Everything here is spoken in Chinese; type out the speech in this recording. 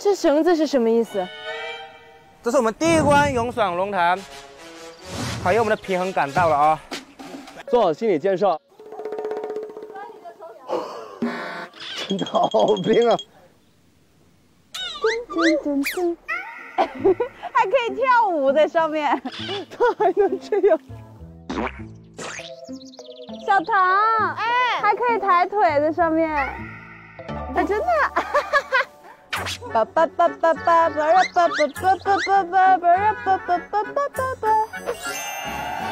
这绳子是什么意思？ 这是我们第一关勇爽龙潭，考验我们的平衡感到了啊！ 做好心理建设。真的好冰啊！ 还可以跳舞在上面，它还能这样。小唐，哎，还可以抬腿在上面，哎，真的。叭叭叭叭叭叭叭叭叭叭叭叭叭叭叭叭叭叭。